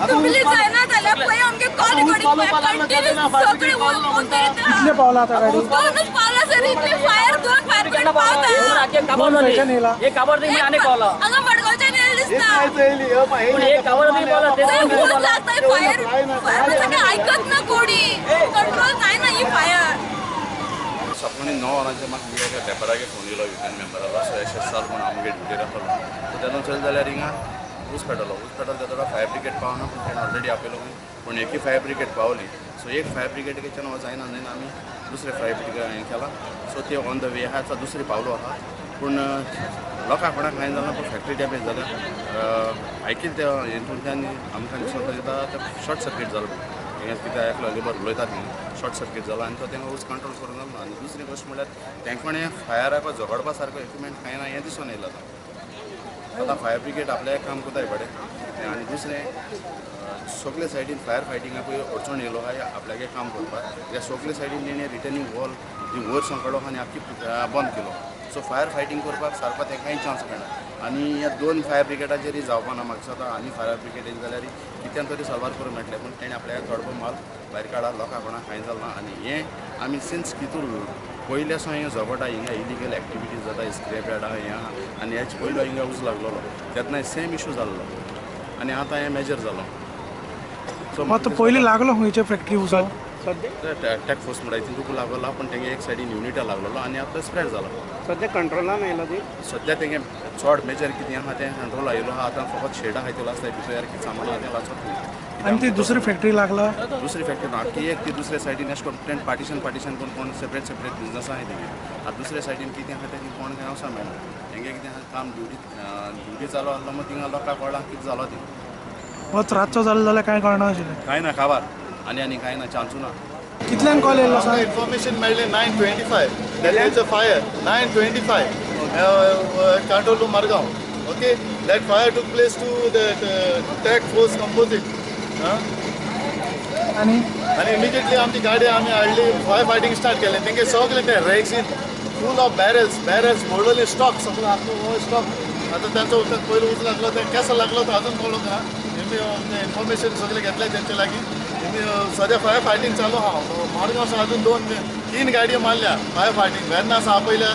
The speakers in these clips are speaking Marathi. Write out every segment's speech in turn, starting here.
कंप्लीट जायना जाल्यार पळय आमगे कॉल रिकॉर्डिंग सगळे फोन करीत कितले पावला आता गाडी दोनच पावला सर इतले फायर दोन फायर करून पावता दोन वयच्या नेला एक काबर नाही आने कॉला हांगा मडगावच्या नेल दिसता पण एक काबर नाही बोला ते फोन जाताय फायर फायर सगळे ऐकत ना कोणी कंट्रोल नाही ना ही फायर सपनी 9 वरांचे म्हाका कितें पेपराक फोन येयलो युनियन मेंबरालो सो एशें साल म्हणून आमगे ड्युटी रावलो सो तेन्ना चल जाल्यार हिंगा ऊस पेटलो तेन्ना फायर ब्रिगेड पावना पूण तेणें ऑलरेडी आपयलो पूण एकी फायर ब्रिगेड पावली सो एक फायर ब्रिगेडच्यान जायना जायना आमी दुसरे फायर ब्रिगेड हें केला सो ते ऑन द वे आहा दुसरी पावलो आहा पूण लोकांक कोणाक कांय जालेना पूण फॅक्टरी डॅमेज जाल्या आयकिल्ले ते हेतूंतल्यान आमकां दिसता दिता शॉर्ट सर्कीट जालो हें कितें एकलो लेबर उलयतात न्ही शॉर्ट सर्कीट जालो आनी तो तेंका ऊस कंट्रोल करूंक ना आनी दुसरी गोश्ट म्हळ्यार तेंका कोणें फायराक झगडपा सारको इक्विपमेंट कांय ना हें दिसून येयला आतां फायर ब्रिगेड आपलें काम कोताय पडे आनी दुसरें सगळे सायडीन फायर फायटिंगाकूय अडचण येयलो आहाय आपल्यागे काम करपाक ह्या सगळे सायडीन तेणें रिटर्निंग वॉल जी वयर संकळो आनी आख्खी बंद केलो सो फायर फायटींग करपाक सारको तें कांय चान्स मेळना आनी ह्या 2 फायर ब्रिगेडाचेरय जावपा ना म्हाका दिसता आनी फायर ब्रिगेड येयली जाल्यार कित्यान तरी सल्वार करूंक मेळटलें पूण तेणें आपल्या थोडो माल भायर काडा लोकांक कोणाक कांय जालें ना आनी हें आमी सिन्स कितूर पयले सो हें झगडा हिंगा इलिगल एक्टिविटीज जाता स्क्रॅप यार्ड आहा हें आहा आनी हेच पयलो हिंगा उज लागलेलो तेन्ना सेम इशू जाल्लो आनी आतां हें मेजर जालो सो आता पयलीं लागलो खंयचे फॅक्टरी उजो टॅक फोर्स म्हणटा तितूंक लागला पूण तेंगे एक सायडीन युनिटा लागलेलो आनी आतां स्प्रेड जालो सध्या कंट्रोलान येयला ती सद्या तेंगे चड मेजर कितें आहा तें कंट्रोल येयलो आहा आतां फकत शेडा खायतो आसता भितर कितें सामान आहा तें वाचत आनी ती दुसरी फॅक्टरी लागला दुसरी फॅक्टरी ना की एक ती दुसऱ्या सायडीन अशें करून पार्टिशन करून कोण सेपरेट बिजनस आहाय तेगे आतां दुसऱ्या सायडीन कितें आहा तें कोण कांय वचोंक मेळना तेंगे कितें आहा काम ड्युटी चालू आसलो मग थिंगा लोकांक कळना कितें जालो ती होच रातचो जालो जाल्यार कांय कळना आशिल्लें कांय ना काबार आनी कांय ना चान्सू ना कितल्यांक कॉल येयलो सर इन्फॉर्मेशन मेळ्ळें 9:25 that there is a fire 9:25 control room Margaon okay that fire took place to the tech force composite आनी immediately आमची गाडी आमी हाडली फायर फायटिंग स्टार्ट केलें तेंगे सगळें ते रॅक्सीन फूल ऑफ बॅरल्स भरलेले स्टॉक सगळो आसलो स्टॉक आतां तांचो पयलो उच लागलो तें केसो लागलो तो अजून कळूंक ना इन्फॉर्मेशन सगळें घेतलें तेंचे लागीं सद्या फायर फायटिंग चालू आहा माडगांव अजून 2-3 गाडयो मारल्या फायर फायटिंग वेर्ना आसा पयल्या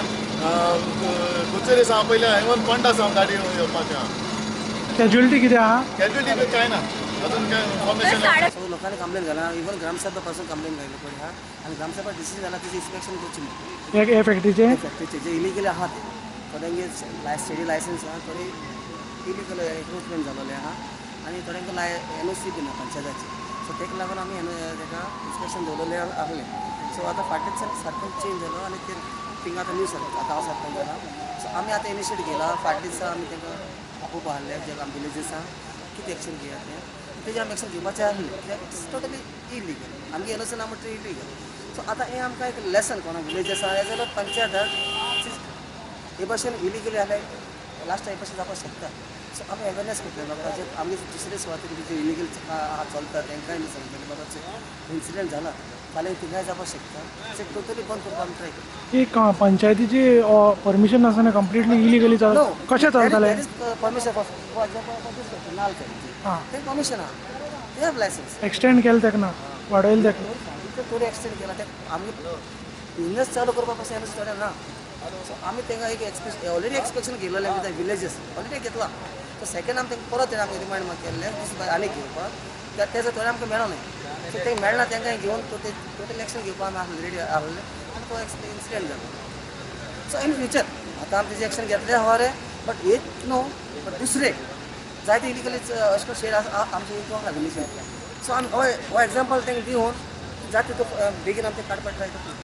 कुचेरी आसा पयल्या इवन पंडा आसा गाडयो येवपाचें आहा कॅज्युअलिटी कितें आहा कॅज्युअलिटी कांय ना अजून काय इन्फॉर्मेशन लोकांनी कंप्लेन घाला इवन ग्रामसभा पासून कंप्लेन घायलो पळय हा आनी ग्रामसभा डिसिजन जाला तेजें इन्स्पेक्शन करचें हे फॅक्टरीचे फॅक्टरीचे जे इलिगल आहा ते थोड्यांगे स्टेडी लायसन्स आहा थोडे इलिगल एनक्रोचमेंट जालोले आहा आनी थोड्यांक NOC बी ना पंचायताची सो तेका लागून आमी तेका इन्स्पेक्शन दवरलेले आहले सो आतां फाटीच सरपंच चेंज जालो आनी ते थिंगा आतां न्यू सरपंच आतां हांव सरपंच जाला सो आमी आतां इनिशिएट केला फाटल्या दिसा आमी तेका आपोवप आहले जे आम विलेजीस आहा कितें एक्शन घेया तें तेजेर आमी एक्शन घेवपाचें आहलें इट्स टोटली इलिगल आमगे NOC ना म्हणटा इलिगल सो आतां हें आमकां एक लेसन कोणाक विलेजीस आहा हे जाल्यार पंचायत हे भाशेन इलिगली जाल्यार लास्ट हे भाशेन जावपाक शकता सो आमी अवेरनेस करतले लोकांचे आमगे दुसरे सुवातेर जे इलिगल चलता तांकांय बी सांगतले बाबा इन्सिडेंट जाला फाल्यां थिंगाय जावपाक शकता ते टोटली बंद करपाक आमी ट्राय करता एक पंचायतीची परमिशन नासतना कंप्लिटली इलिगली कशें चलतलें परमिशन फॉर एग्जाम्पल नाल ते परमिशन आहा ते हॅव लायसन्स एक्सटेंड केलें तेका ना वाडयलें तेका थोडी एक्सटेंड केला ते आमी बिजनेस चालू करपा पासून NOC थोडे ना सो आमी तांकां एक ऑलरेडी एक्सपेक्शन केलेलें विथ विलेजीस ऑलरेडी घेतला सो सेकेंड आमी तांकां परत आमकां रिमांड केल्लें दीस आनी घेवपाक तेजो थोडे आमकां मेळो न्ही सो तें मेळना तांकां घेवन टोटल एक्शन घेवपाक आमी रेडी आहले आनी तो इन्सिडेंट जालो सो इन फ्युचर आतां आमी तेजें एक्शन घेतलें हवरे बट एक न्हू बट दुसरे जायते इलिगलीच अशें करून शेड आमचे इतूंक लागली सो आमी हो एग्जाम्पल तांकां दिवन जाता तो बेगीन आमी ते काडपाक ट्राय करता